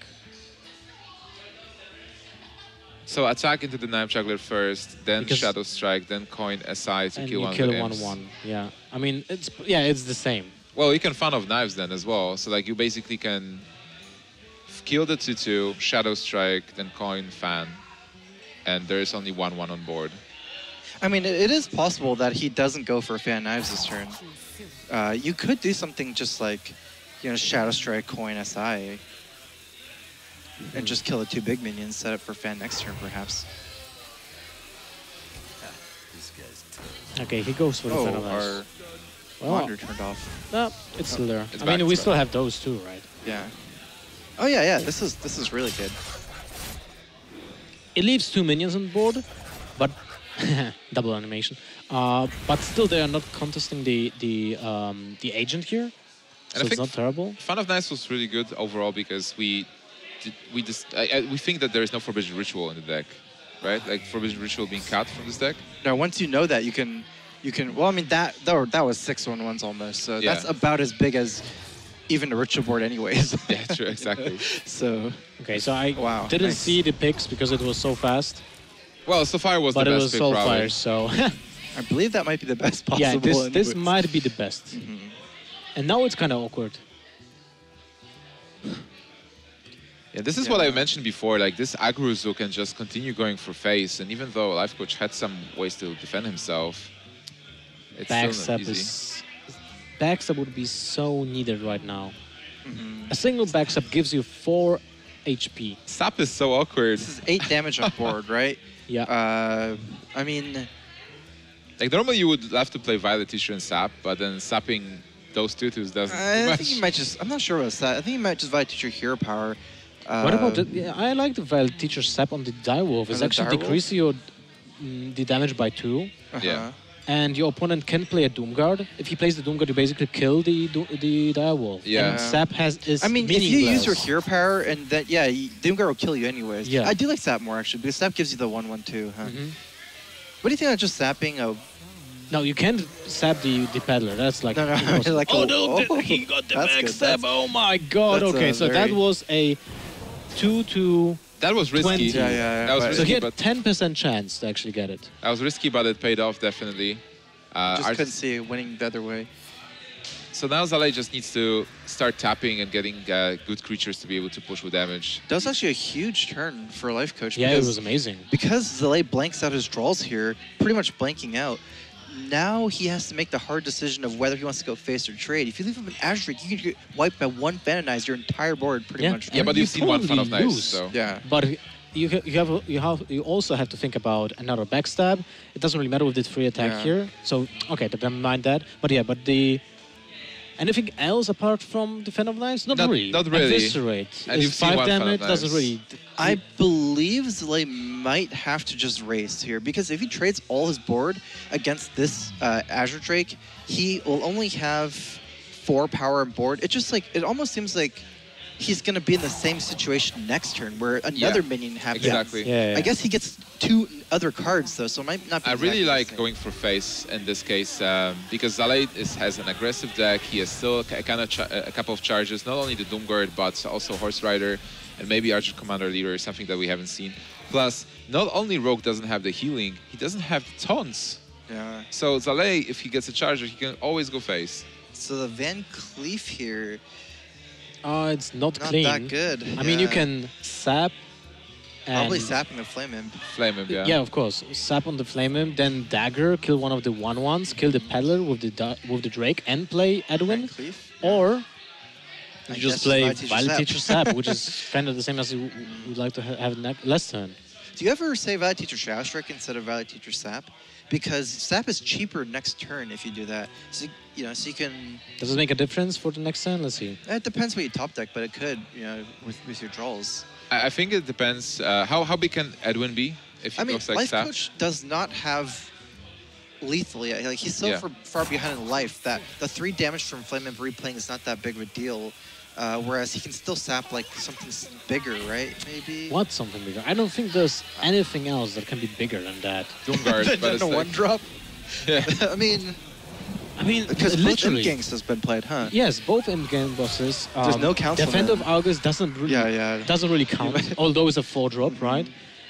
So attack into the Knife Juggler first, then because Shadow Strike, then coin S I to and kill you one kill of the one imps. one. Yeah, I mean it's yeah, it's the same. Well, you can Fan of Knives then as well. So like you basically can kill the two two, Shadow Strike, then coin Fan, and there is only one one on board. I mean, it is possible that he doesn't go for Fan Knives this turn. Uh, you could do something just like, you know, Shadow Strike, coin S I, and just kill the two big minions, set up for Fan next turn, perhaps. Okay, he goes for the Oh, Fan of our Knives. Well, Wander turned off. no, it's still there. It's I back, mean, we it's still back. have those too, right? Yeah. Oh yeah, yeah. This is this is really good. It leaves two minions on board, but double animation. Uh, but still, they are not contesting the the um, the agent here, so I it's think not terrible. Fan of Knives was really good overall because we did, we just I, I, we think that there is no Forbidden Ritual in the deck, right? Like Forbidden Ritual being cut from this deck. Now, once you know that, you can you can. Well, I mean that that, were, that was six one ones almost. So Yeah. that's about as big as even the ritual board, anyways. Yeah, true, exactly. So. Okay, so I Wow, didn't nice. see the picks because it was so fast, Well, Soulfire was but the it best was pick, Soulfire, probably. so I believe that might be the best possible. yeah, this this anyways. might be the best. Mhm. And now it's kind of awkward. Yeah, this is Yeah. what I mentioned before. Like this Aggro can just continue going for face, and even though Life Coach had some ways to defend himself, it's still Backstab not easy. is backstab would be so needed right now. Mhm. A single backstab gives you four H P. Sap is so awkward. This is eight damage on board, right? Yeah. Uh, I mean, Like normally you would have to play Violet Teacher and Sap, but then sapping those tutus doesn't do I much. think he might just. I'm not sure about that. I think he might just Violet Teacher Hero Power. Uh, What about the, yeah, I like the Violet Teacher Sap on the Direwolf. It's the actually Direwolf? decrease your mm, the damage by two, Uh-huh. Yeah. and your opponent can play a Doomguard. If he plays the Doomguard, you basically kill the Do- the Direwolf. Yeah. And Sap has is I mean, if you use your meaningless. Hero Power and that, yeah, you- Doomguard will kill you anyways. Yeah. I do like Sap more actually because Sap gives you the one one two. Huh? Mhm. What do you think of just zapping a... No, you can't stab the, the peddler. That's like... No, no, impossible. like oh, a- no, oh, he got the that's back good. stab. That's- Oh, my God. that's Okay, a so that very- was a two to... That was risky. twenty. Yeah, yeah, yeah. That was But- risky, So he had but ten percent chance to actually get it. that was risky, but it paid off definitely. Uh, Just Ars- couldn't see it winning the other way. so now Zalay just needs to start tapping and getting uh, good creatures to be able to push with damage. That was actually a huge turn for Life Coach. Yeah, it because- was amazing. Because Zalay blanks out his draws here, pretty much blanking out. Now he has to make the hard decision of whether he wants to go face or trade. If you leave him an Azure Drake, you can get wiped by one Fanatize your entire board pretty Yeah. much. Yeah, And but you you've seen one Fun of probably Knives, lose. so... Yeah. But you ha- you have you have you also have to think about another backstab. It doesn't really matter with the free attack Yeah. here. So okay, never mind that. But yeah, but the anything else apart from the Fan of Knives? Not, Not- really. not really. Eviscerate. And is you've seen five one Fan of damage doesn't Knives. really. I believe Zalay might have to just race here because if he trades all his board against this uh, Azure Drake, he will only have four power on board. It just like it almost seems like he's gonna be in the same situation next turn where another Yeah, minion happens. exactly. Yeah, yeah. I guess he gets two other cards though, so it might not be. I really exactly the like same. going for face in this case um, because Zalay is, has an aggressive deck. He has still a, kind of a couple of charges, not only the Doomguard but also Horse Rider and maybe Archer Commander Leader, something that we haven't seen. Plus, not only Rogue doesn't have the healing, he doesn't have the taunts. Yeah. So Zalay, if he gets a charger, he can always go face. So the Van Cleef here, Uh, it's not, not clean. that good. I mean, you Yeah. can sap. And Probably sapping the Flame Imp. Flame him, yeah. Yeah, of course. Sap on the Flame Imp, then Dagger, kill one of the one ones, kill the Peddler with the da- with the Drake, and play Edwin. Van Cleef? Or I you guess just play Vile Teacher Vile Sap. Teacher Sap, which is kind of the same as you would like to ha- have ne- last turn. Do you ever say Valley Teacher Shadow Strike instead of Valley Teacher Sap? Because Sap is cheaper next turn if you do that. So you know, so you can. Does it make a difference for the next turn? Let's see. It depends what you top deck, but it could, you know, with, with your draws. I, I think it depends. Uh, how, how big can Edwin be if he I mean, goes like Life Sap? Coach does not have lethally. Like he's so Yeah. far, far behind in life that the three damage from Flame Imp replaying is not that big of a deal. Uh, whereas he can still sap like something s- bigger, right? Maybe. What something bigger? I don't think there's anything else that can be bigger than that. Doomguard, but Than it's a like, one drop. yeah. I mean, I mean, because both literally. Gangs has been played, huh? Yes, both end game bosses. Um, There's no councilman. Defend of August doesn't really Yeah, yeah. doesn't really count, although it's a four drop, right?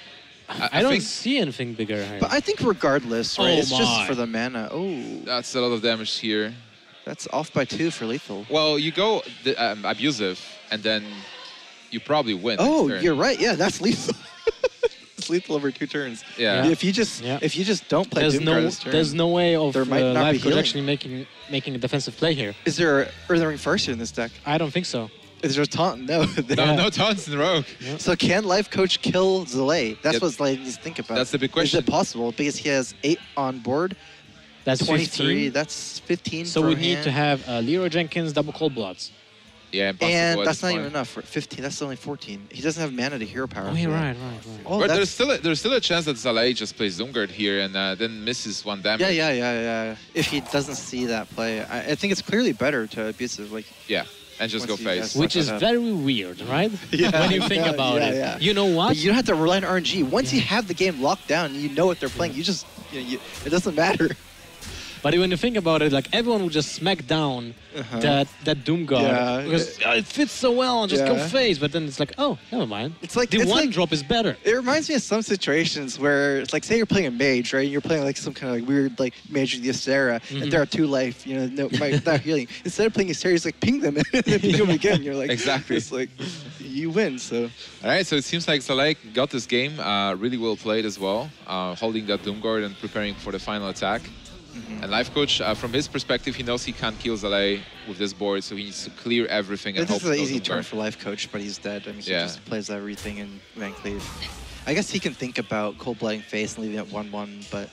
I- I, I don't think- see anything bigger here. But I think regardless, right? Oh it's just my. for the mana. Oh, That's a lot of damage here. that's off by two for lethal. Well, you go the, um, abusive, and then you probably win. Oh, next turn. you're right. Yeah, that's lethal. It's lethal over two turns. Yeah. If you just Yeah. if you just don't play there's Doomguard no this turn, there's no way of there might uh, not be Life Coach healing. actually making making a defensive play here. is there Earthing Ring Farseer in this deck? I don't think so. Is there taunt? No. No, Yeah. no taunts in Rogue. So can Life Coach kill Zalay? That's Yep. what Zalay needs to think about. That's the big Is question. it possible? Because he has eight on board, That's twenty-three. fifteen. That's fifteen. So for we a need hand. to have uh, Leroy Jenkins double cold bloods. Yeah, impossible And at that's this not point. even enough. For fifteen. That's only fourteen. He doesn't have mana to hero power. Oh yeah, for that. right, right, right. Oh, But that's- there's still a, there's still a chance that Zalay just plays Doomguard here and uh, then misses one damage. Yeah, yeah, yeah, yeah. If he doesn't see that play, I, I think it's clearly better to abusive. Like, Yeah, and just Once go he face. has- Which is up. very weird, right? Yeah, when you think yeah, about yeah, it. yeah. You know what? but you don't have to rely on R N G. Once you Yeah. have the game locked down, and you know what they're playing. You just, you know, you, it doesn't matter. But when you think about it, like everyone would just smack down Uh-huh. that that Doomguard Yeah. because uh, it fits so well and just go Yeah. face. But then it's like, oh, never mind. It's like The it's one like- drop is better. It reminds me of some situations where it's like, say you're playing a mage, right? And you're playing like some kind of like weird like mage with the Astera, Mhm. and there are two life, you know, no, my- without healing. Instead of playing Astera, you just like ping them and then ping them again. You're like, Exactly. It's like you win. So All right, so it seems like Zalay got this game uh, really well played as well, uh, holding that Doomguard and preparing for the final attack. And Life Coach, uh, from his perspective, he knows he can't kill Zalay with this board, so he needs to clear everything and this hope is an for no easy turn Doomguard. for Life Coach, but he's dead. I mean, he Yeah. just plays everything in Van Cleave. I guess he can think about cold blooding face and leaving it one one, but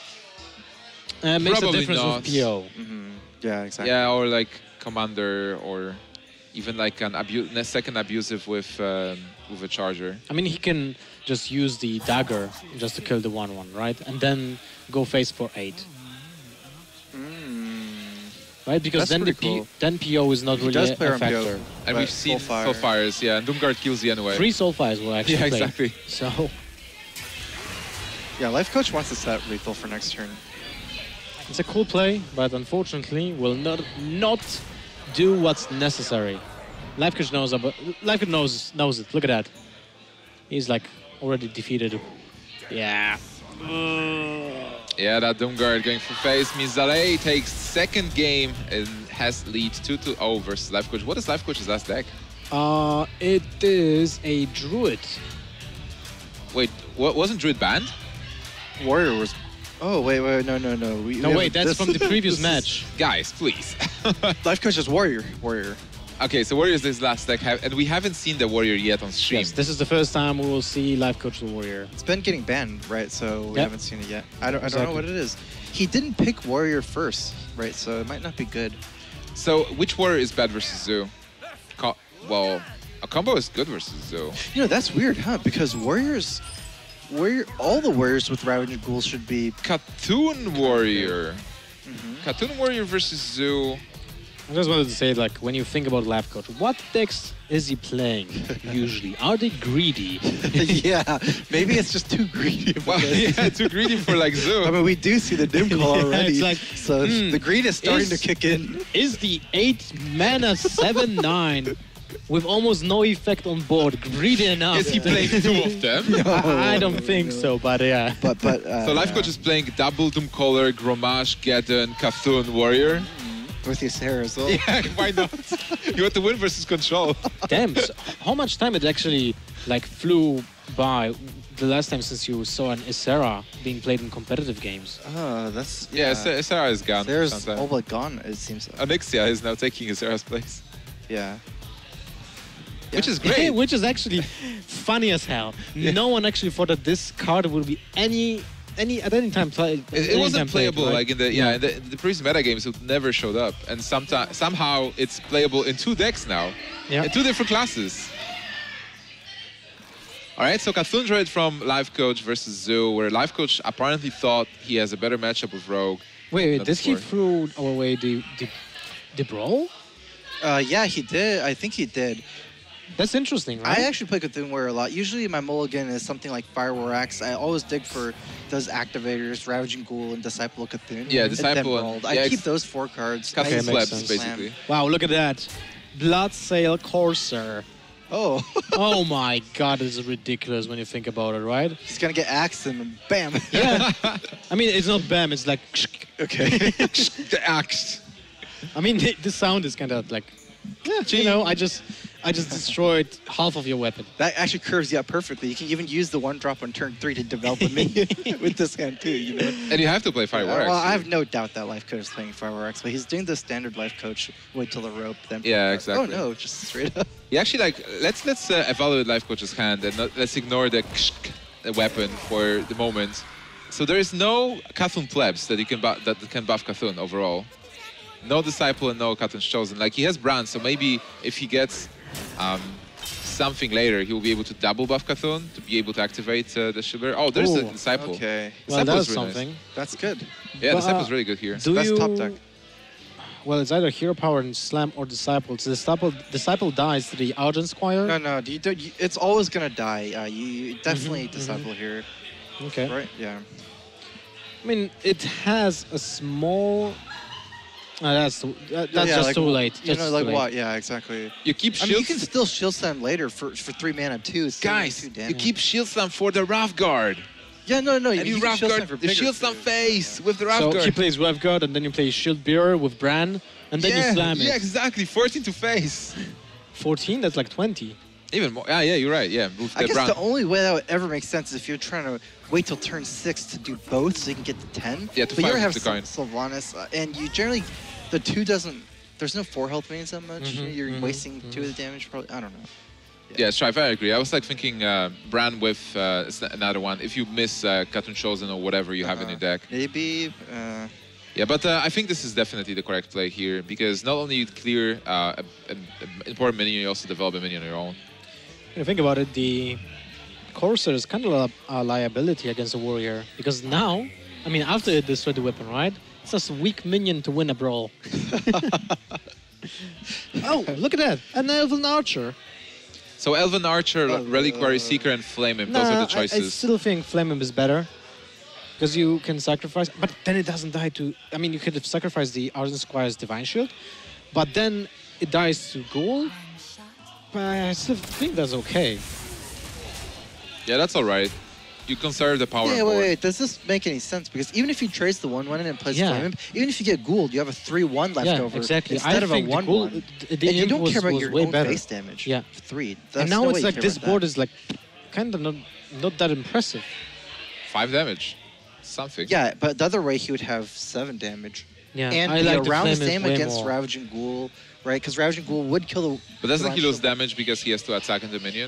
Uh, makes Probably a difference not. with P O. mhm. yeah, exactly. Yeah, or like Commander, or even like an abu a second abusive with um, with a Charger. I mean, he can just use the dagger just to kill the one one, right? And then go face for eight, Mm. right? Because That's then the pretty P cool. then P O is not He really does a, play a on P O. factor. And But we've seen Soulfire. Soulfires, yeah, and Doomguard kills you anyway. Three Soulfires will actually Yeah, play. exactly. So Yeah, Life Coach wants to set lethal for next turn. It's a cool play, but unfortunately will not not do what's necessary. Life Coach knows about Life Coach knows knows it. Look at that. He's like already defeated. Yeah. Yeah, that Doomguard going for face means Zalei takes second game and has lead two to oh versus Life Coach. What is Life Coach's last deck? Uh, it is a Druid. Wait, what wasn't Druid banned? Warrior was. Oh wait, wait, no, no, no. We, No, we wait, have- that's this- from the previous this is- match. Guys, please. Life Coach is Warrior. Warrior. Okay, so Warrior is this last deck, have, and we haven't seen the Warrior yet on stream. Yes, this is the first time we will see Life Coach the Warrior. It's been getting banned, right? So we Yep. haven't seen it yet. I don't. I don't Exactly. know what it is. He didn't pick Warrior first, right? So it might not be good. So which Warrior is bad versus Zoo? Co well, a combo is good versus Zoo. You know, that's weird, huh? Because Warriors, Warrior, all the Warriors with Ravaging Ghouls should be. Cartoon Warrior. Mhm. Cartoon Warrior versus Zoo. I just wanted to say, like, when you think about Life Coach, what decks is he playing usually? Are they greedy? Yeah, maybe it's just too greedy. Well, because- yeah, too greedy for like Zoo. I mean, we do see the dim call Yeah, already, it's like, so hmm, the greed is starting is- to kick in. Is the eight mana seven nine with almost no effect on board greedy enough? Is he playing two of them? I, I don't think so, but yeah. But but uh, So Life yeah. Coach is playing double Doomcaller, Grommash, Geddon, Cthulhu Warrior. with his hair as well. Yeah, why not? You want to win versus control. Damn, so how much time it actually like flew by the last time since you saw an Isera being played in competitive games? Oh, that's Yeah, yeah. Sarah is gone. There's sometime. all but gone. It seems. Like. Onyxia is now taking Sarah's place, Yeah. which Yeah. is great. Which is actually funny as hell. No one actually thought that this card would be any any at any time play. It, it any wasn't time played, playable right? like in the yeah, in the, in the previous meta games. It never showed up, and sometime somehow it's playable in two decks now, Yeah. in two different classes. All right, so Cthulhu from Life Coach versus Zoo, where Life Coach apparently thought he has a better matchup with Rogue. Wait, wait, than did he before. throw away the the the brawl? Uh, yeah, he did. I think he did. That's interesting, right? I actually play Cthulhu Warrior a lot. Usually my mulligan is something like Fire War Axe. I always dig for those activators, Ravaging Ghoul and Disciple of Cthulhu. Yeah, And Disciple then and- Brawl. I yeah, keep ex- those four cards. Cthulhu Okay, Nice makes Slabs, sense. basically. Wow, look at that. Bloodsail Courser. Oh. Oh my god, this is ridiculous when you think about it, right? He's gonna get axed and bam. Yeah. I mean, it's not bam, it's like... Okay. The axe. I mean, the, the sound is kind of like... Yeah, you know, I just I just destroyed half of your weapon. That actually curves you up perfectly. You can even use the one drop on turn three to develop a minion with this hand too. You know. And you have to play Fire Uh, War Axe. well, I have no doubt that Life Coach is playing Fire War Axe, but he's doing the standard Life Coach. Wait till the rope, then. Yeah, exactly. Oh no, just straight up. Yeah, actually, like let's let's uh, evaluate Life Coach's hand and not, let's ignore the, the weapon for the moment. So there is no Cthulhu plebs that you can bu that can buff Cthulhu overall. No Disciple and no Cthulhu's Chosen. Like he has Brand, so maybe if he gets um, something later, he will be able to double buff Cthulhu to be able to activate uh, the Shiver. Oh, there's the Ooh, Disciple. Okay, Well, Disciple is that's really nice. something. that's good. Yeah, But, Disciple's uh, really good here. Do Best you... top deck. Well, it's either Hero Power and Slam or Disciple. So Disciple, Disciple dies to the Argent Squire. No, no, you don't, you, it's always gonna die. Uh, you, you definitely Mhm, Disciple here, Okay. right? Yeah. I mean, it has a small... Uh, that's too, uh, that's yeah, just like, too late. You Just know, too like late. what? Yeah, exactly. You keep I shield. mean, you can still shield slam later for for three mana too. It's still Guys, two you damage. keep shield slam for the Wrath Guard. Yeah, no, no. And you can Wrath shield slam Guard for the bigger shield slam too. face with the Wrath So Guard. he plays Rev Guard, and then you play Shield Bearer with Bran, and then yeah, you slam yeah, it. exactly. fourteen to face. fourteen, that's like twenty. Even more. Yeah, yeah, you're right. Yeah, with I the guess Brand. the only way that would ever make sense is if you're trying to wait till turn six to do both, so you can get to ten. Yeah, to but you five have with the coin. Syl- Sylvanas, uh, and you generally the two doesn't. There's no four health minions that much. Mhm, You're mhm, wasting mhm. two of the damage. Probably. I don't know. Yeah, Strife, I agree. I was like thinking uh, Bran with uh, s- another one. If you miss uh, Cthulhu Chosen or whatever you have in Uh, your deck. Maybe. Uh, Yeah, but uh, I think this is definitely the correct play here because not only you clear uh, an important minion, you also develop a minion on your own. When you think about it, the Courser is kind of a, a liability against a warrior because now, I mean, after it destroyed the weapon, right? It's just a weak minion to win a brawl. Oh, look at that! An Elven Archer. So Elven Archer, Uh, Reliquary Seeker, and Flame Imp. Those Nah, are the I, I choices. still think Flame Imp is better. because you can sacrifice, but then it doesn't die to. I mean, you could have sacrificed the Ardent Squire's Divine Shield, but then it dies to Ghoul. But I still think that's okay. Yeah, that's all right. You conserve the power. Yeah, on wait, board. wait. Does this make any sense? Because even if you trace the one one and plays Yeah. Flame Imp, even if you get Gould, you have a three one left Yeah, over exactly. instead I of a think the one Ghoul- one. the- the And you imp don't was- care about was your way own better. face damage. Yeah. three. And That's now no it's way you like care this about board that. is like kind of not, not that impressive. Five damage. Something. Yeah, but the other way he would have seven damage. Yeah, And I be like the around the Flame same Imp way against more. Ravaging Ghoul, right? Because Ravaging Ghoul would kill the. But doesn't he Divine lose Shield. damage because he has to attack into minion?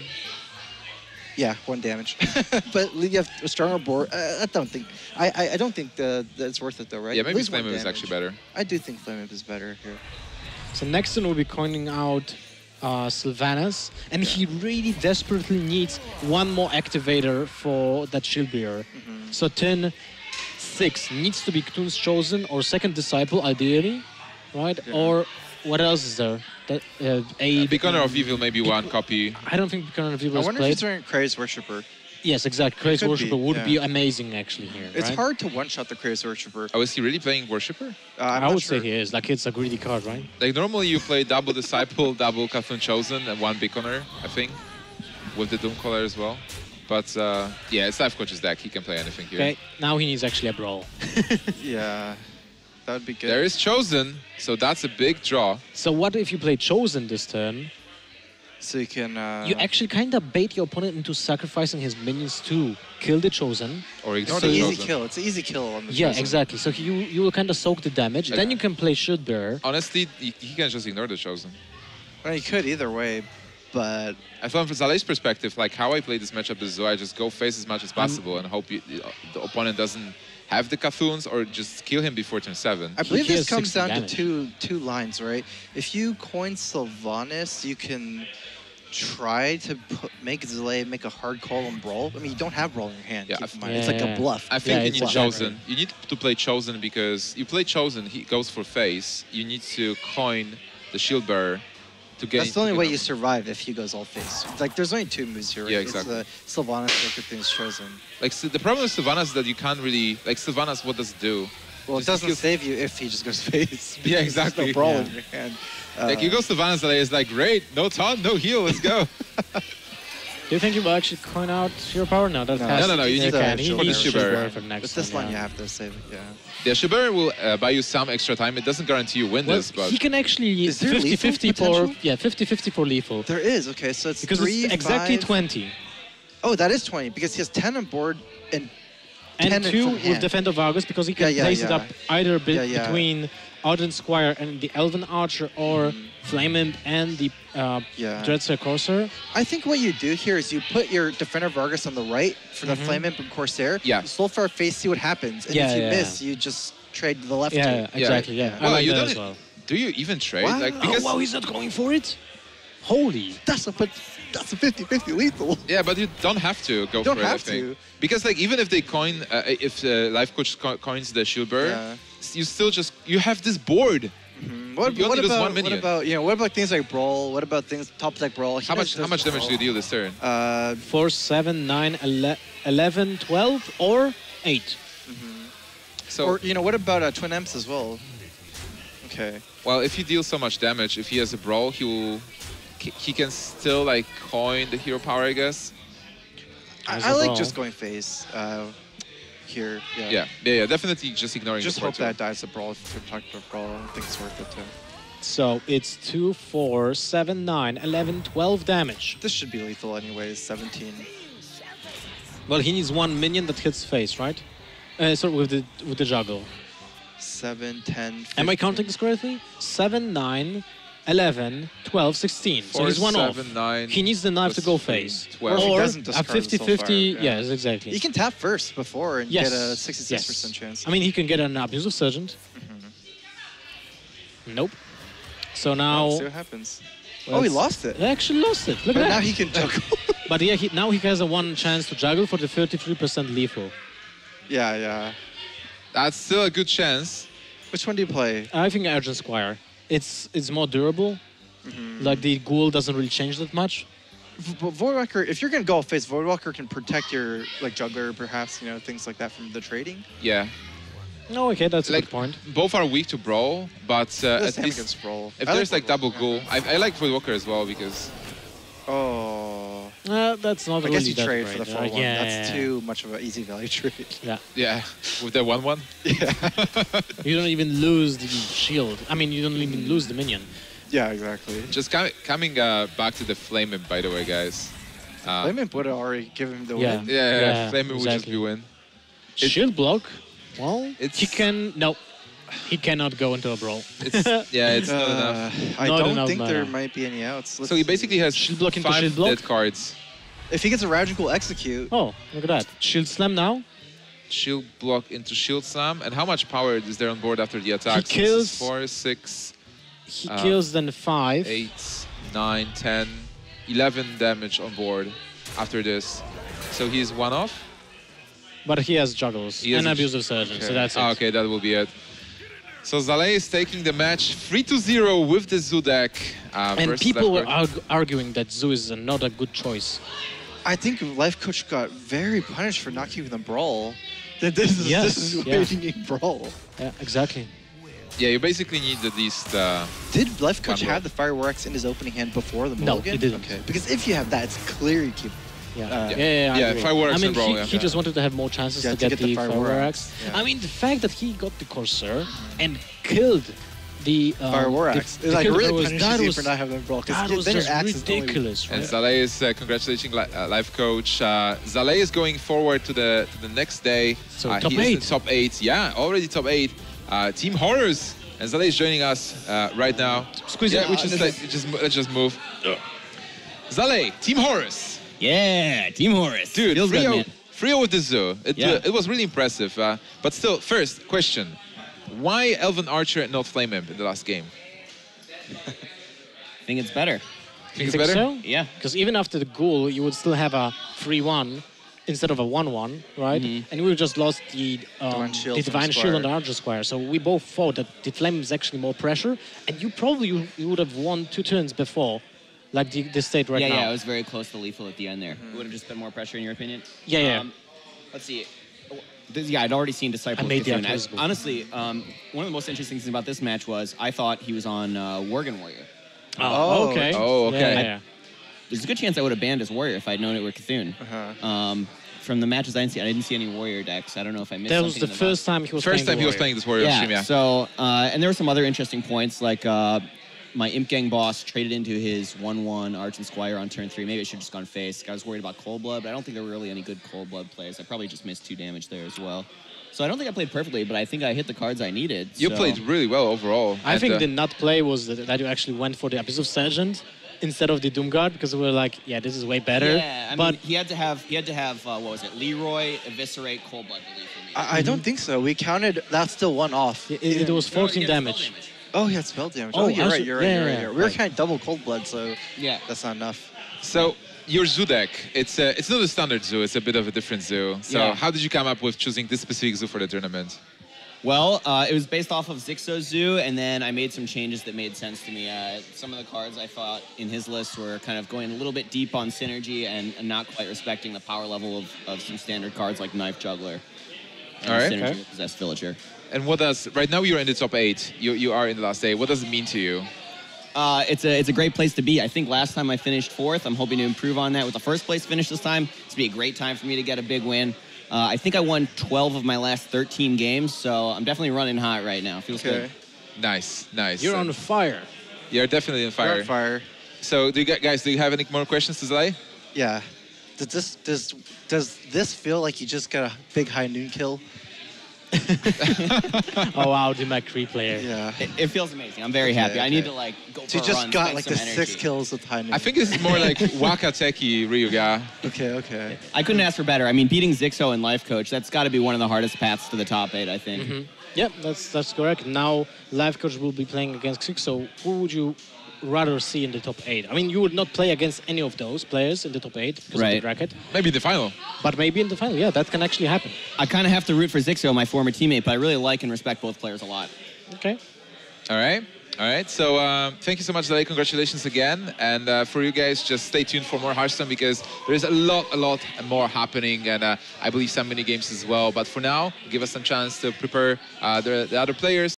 Yeah, one damage. But you have a stronger board. Uh, I don't think. I, I I don't think the that's worth it though, right? Yeah, maybe Lose Flame one Imp is damage. actually better. I do think Flame Imp is better here. So next turn we'll be coining out uh, Sylvanas, and he really desperately needs one more activator for that Shield Bearer. Mm-hmm. So turn six needs to be Cthulhu's Chosen or Second Disciple, ideally, right? Yeah. Or what else is there? That uh, a Beacon of Evil, maybe one copy. I don't think Beacon of Evil I is wonder if played. he's wearing Craze Worshipper. Yes, exactly. Crazy could Worshipper be, would yeah. be amazing actually here. It's right? hard to one-shot the Craze Worshipper. Oh, is he really playing Worshipper? Uh, I'm I not would sure. say he is. Like it's a greedy card, right? Like normally you play double Disciple, double Cthulhu Chosen, and one Beaconer, I think, with the Doomcaller as well. But uh, yeah, it's Life Coach's deck. He can play anything here. Okay, now he needs actually a brawl. Yeah, that would be good. There is Chosen, so that's a big draw. So what if you play Chosen this turn? So you can. Uh, You actually kind of bait your opponent into sacrificing his minions to kill the Chosen. Or It's ignore an the easy Chosen. kill. It's an easy kill on the Yeah, Chosen. exactly. So you you will kind of soak the damage. Like- Then you can play Shield Bearer. Honestly, he, he can just ignore the Chosen. Well, you could either way, but I thought from Zale's perspective, like how I play this matchup is so I just go face as much as possible and hope you, the opponent doesn't have the Cthulhu's or just kill him before turn seven. I believe he this has comes sixty down damage. to two two lines, right? If you coin Sylvanas, you can try to put, make Zalae make a hard call on Brawl. I mean, you don't have Brawl in your hand. Yeah, keep I- in mind. It's like Yeah. a bluff. I think Yeah, you it's need a Chosen. You need to play Chosen because you play Chosen, he goes for face. You need to coin the Shield Bearer to get. That's the only to way get you up. survive if he goes all face. Like, there's only two moves here. Right? Yeah, exactly. It's the Sylvanas Sacred Things Chosen. Like so the problem with Sylvanas is that you can't really like Sylvanas. What does it do? Well, it Just doesn't kills- save you if he just goes face. Yeah, because there's exactly. No Brawl Yeah. in your hand. Like you Uh, go Sylvanas, that is like great, no taunt, no heal, let's go. Do you think you will actually coin out Hero Power? No, that No, has no, no, you he need can. to He show needs the Shield Shield Bearer Bearer. for the next With this turn, line, you yeah. have to save it. Yeah. Yeah, Shield Bearer will uh, buy you some extra time. It doesn't guarantee you win Well, this, but he can actually Is there fifty fifty lethal for potential? yeah fifty fifty for lethal There is. Okay, so it's because three, it's exactly five- twenty Oh, that is twenty because he has ten on board and and ten two from with hand. Defend of Argus because he can Yeah, yeah, place it yeah. up either be- Yeah, yeah. between Ardent Squire and the Elven Archer or Mhm. Flame Imp and the uh, Yeah. Dreadster Corsair. I think what you do here is you put your Defender of Argus on the right for the Mhm. Flame Imp and Corsair. Yeah. You Soulfire face, see what happens. And Yeah, if you yeah, miss, you just trade to the left. Yeah, two. exactly. Yeah, yeah. I Well, like you that don't- as well. do you even trade? Wow. Like Oh because wow, he's not going for it. Holy. That's a but that's a fifty fifty lethal. yeah, but you don't have to go You don't for it. I have think to. because like even if they coin, uh, if uh, Life Coach co- coins the Shield Bearer, Yeah. you still just you have this board. Mhm. What, You only what lose about one minion. what about you know what about things like Brawl? What about things top deck Brawl? He How does- much how does much damage do you Brawl. deal this turn? Uh, Four, seven, nine, ele- eleven, twelve, or eight. So or you know what about uh, Twin Imps as well? Okay. well, if you deal so much damage, if he has a brawl, he will he can still like coin the hero power, I guess. I, As I a like Brawl. just going face uh, here. Yeah. Yeah, yeah, yeah, definitely just ignoring Just the hope board that dies a Brawl. If we're talking about Brawl, I think it's worth it too. So it's two, four, seven, nine, eleven, twelve damage. This should be lethal anyways. seventeen. Well, he needs one minion that hits face, right? Uh, sorry, with the with the juggle. seven, ten, Am I fifteen. counting this correctly? seven, nine, eleven, twelve, sixteen. So Four, he's one seven, off. nine, He needs the knife to go fifteen, face. twelve. Or if he Or doesn't a discard the fifty fifty. Soulfire, yeah. Yes, exactly. You can tap first before and yes. get a sixty-six percent yes. chance. I mean, he can get an Abusive Sergeant. Nope. So now... Let's see what happens. Oh, he let's- lost it. He actually lost it. Look But at now that. he can juggle. But yeah, he, now he has a one chance to juggle for the thirty-three percent lethal. yeah, yeah. That's still a good chance. Which one do you play? I think Urgent Squire. It's it's more durable. Mm-hmm. Like the ghoul doesn't really change that much. V- Voidwalker, if you're gonna go face, Voidwalker can protect your like juggler, perhaps, you know, things like that from the trading. Yeah. No, okay, that's a Like, good point. both are weak to Brawl, but uh, That's at him least against Brawl. if I there's like double Voidwalker. ghoul, I, I like Voidwalker as well because Oh, Uh, that's not I really guess you that trade great. for the Uh, four one. yeah, That's yeah, too much of an easy value trade. Yeah. yeah, with the one one. Yeah. You don't even lose the shield. I mean, you don't even lose the minion. Yeah, exactly. Just com coming uh, back to the Flame Imp, by the way, guys. Uh, Flame Imp would have already given him the Yeah. win. yeah, yeah, Yeah, Flame Imp would just exactly. be win. It- Shield block. Well, It's- he can. No, he cannot go into a brawl. It's yeah, it's not enough. Uh, I Not don't enough think there mana. might be any outs. Let's So he see. basically has Shield block into five shield block? dead cards. If he gets a Radical Execute, Oh, look at that. Shield slam now. Shield block into shield slam. And how much power is there on board after the attack? So this is kills- four, six, He Uh, kills then five. eight, nine, ten, eleven damage on board after this. So he's one off. But he has juggles He has and a- abusive surgeon, so that's it. Ah, okay, that will be it. So Zale is taking the match three to zero with the Zoo deck. Uh, And versus people were Left arg- arguing that Zoo is not a good choice. I think Life Coach got very punished for not keeping them Brawl. That this is Yes, this is yeah. waiting in Brawl. Yeah, exactly. Yeah, you basically need at least. Uh, Did Life Coach Gunroll. have the Fireworks in his opening hand before the No, mulligan? he didn't. Okay, because if you have that, it's clear you keep. Yeah, Uh, yeah, yeah. yeah, I yeah, agree. fireworks I mean, and brawl, he, yeah. he Yeah. just wanted to have more chances Yeah, to, to get, get the the fireworks. fireworks, yeah. I mean, the fact that he got the Corsair and killed the um, Fireworks. the- It the like killed- really it was- punishes that you was, for not having them Brawl. that was then your just axe is only- ridiculous, And right? Zale is uh, congratulating li uh, life coach. Uh, Zale is going forward to the to the next day. So uh, top he is eight. in top eight. Yeah, already top eight. Uh, Team Horrors, and Zale is joining us uh, right now. Squeeze yeah, it. we Ah, just this like, just mo- let's just move. Zale, Team Horrors, Yeah, Team Horus. dude. Feels good, Frio, man. Frio with the Zoo. It, Yeah. uh, it was really impressive. Uh, but still, first question: why Elven Archer and not Flame Imp in the last game? I think it's better. Think it's Think better? so? Yeah. Because even after the ghoul, you would still have a three one instead of a one one, right? Mm-hmm. And we would just lost the, um, Divine Shield the from Divine Shield on the Squire. Archer Squire. So we both thought that the Flame is actually more pressure, and you probably you, you would have won two turns before, like the, the state right yeah, now. yeah, it was very close to lethal at the end there. It would have just been more pressure, in your opinion? Yeah, yeah. Um, let's see. This, yeah, I'd already seen Disciple I made of the Cthulhu. I- Activisible. Honestly, um, one of the most interesting things about this match was I thought he was on uh, Worgen Warrior. Oh, okay. Oh, okay. Yeah, yeah, yeah. There's a good chance I would have banned his Warrior if I'd known it were Cthulhu. Uh-huh. Um, from the matches I didn't see, I didn't see any Warrior decks. I don't know if I missed That was something the in first time he was First playing time the he was Warrior. playing this Warrior yeah, stream, yeah. So, uh, and there were some other interesting points, like uh, my Imp Gang boss traded into his one one Arch and Squire on turn three. Maybe I should have just gone face. I was worried about Cold Blood, but I don't think there were really any good Cold Blood plays. I probably just missed two damage there as well. So I don't think I played perfectly, but I think I hit the cards I needed. You so- played really well overall. I and, think uh, the nut play was that, that you actually went for the Abyss of Sergeant instead of the Doomguard because we were like, yeah, this is way better. Yeah, I but mean, he had to have he had to have uh, what was it? Leroy, Eviscerate, Cold Blood relief for me. I, I don't think so. We counted. That's still one off. it, it was No, fourteen he had spell damage. Oh, he had spell damage. Oh, Oh, you're I right. see- You're right. yeah, You're right. yeah, You're right. yeah. We were Right. kind of double cold blood, so Yeah. that's not enough. So your zoo deck, it's uh, it's not a standard zoo. It's a bit of a different zoo. So Yeah. how did you come up with choosing this specific zoo for the tournament? Well, uh, it was based off of Zixo Zoo, and then I made some changes that made sense to me. Uh, some of the cards I thought in his list were kind of going a little bit deep on synergy and, and not quite respecting the power level of, of some standard cards like Knife Juggler and All right, Synergy okay. with Possessed Villager. And what does right now you're in the top eight. You you are in the last eight. What does it mean to you? Uh, it's a it's a great place to be. I think last time I finished fourth. I'm hoping to improve on that with the first place finish this time. It's be a great time for me to get a big win. Uh, I think I won twelve of my last thirteen games, so I'm definitely running hot right now. Feels Okay. good. Nice, nice. You're And on fire. You're definitely on fire. Fire. Fire. So do you gu- guys do you have any more questions to Zalai? Yeah. Does this does does this feel like you just got a big high noon kill? Oh wow, the McCree player. Yeah. It, it feels amazing. I'm very Okay, happy. I need okay. to like go for So you a just run, got spend like some the energy. six kills with high noon. I think this is more like Wakateki Ryuga. Okay. Okay. I couldn't ask for better. I mean, beating Zixo in Life Coach, that's got to be one of the hardest paths to the top eight, I think. Mm-hmm. Yep, that's that's correct. Now, Life Coach will be playing against Six. So, who would you rather see in the top eight? I mean, you would not play against any of those players in the top eight because of Right. the bracket, Maybe the final. but maybe in the final, yeah, that can actually happen. I kind of have to root for Zixo, my former teammate, but I really like and respect both players a lot. Okay. All right. All right, so um, thank you so much, Dale. Congratulations again. And uh, for you guys, just stay tuned for more Hearthstone because there is a lot, a lot more happening. And uh, I believe some mini games as well. But for now, give us some chance to prepare uh, the, the other players.